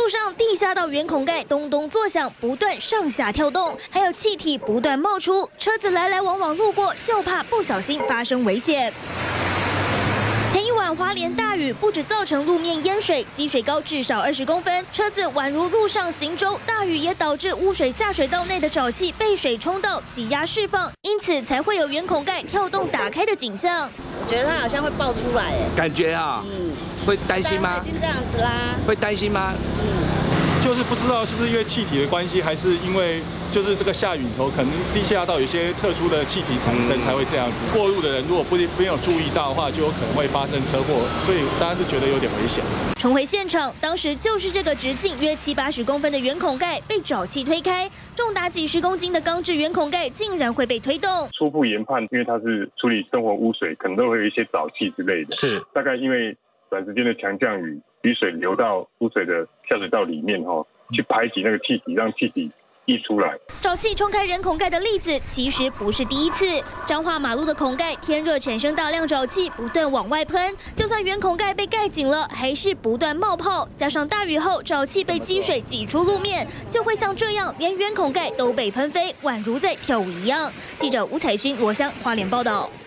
路上地下道圆孔盖咚咚作响，不断上下跳动，还有气体不断冒出，车子来来往往路过，就怕不小心发生危险。 前一晚花莲大雨，不止造成路面淹水，积水高至少20公分，车子宛如路上行舟。大雨也导致污水下水道内的沼气被水冲到，挤压释放，因此才会有圆孔盖跳动打开的景象。 我觉得它好像会爆出来，哎， 感觉哈，会担心吗？ 已经这样子啦， 会担心吗？ 就是不知道是不是因为气体的关系，还是因为就是这个下雨以后，可能地下道有些特殊的气体产生才会这样子。过路的人如果没有注意到的话，就有可能会发生车祸，所以大家是觉得有点危险。 重回现场，当时就是这个直径约70-80公分的圆孔盖被沼气推开，重达几十公斤的钢制圆孔盖竟然会被推动。 初步研判，因为它是处理生活污水，可能都会有一些沼气之类的。 是， 大概因为短时间的强降雨，雨水流到污水的下水道里面去排挤那个气体，让气体溢出来。 沼气冲开人孔盖的例子其实不是第一次。彰化马路的孔盖天热产生大量沼气，不断往外喷，就算圆孔盖被盖紧了，还是不断冒泡。加上大雨后沼气被积水挤出路面，就会像这样，连圆孔盖都被喷飞，宛如在跳舞一样。记者吴彩勋、罗香花莲报道。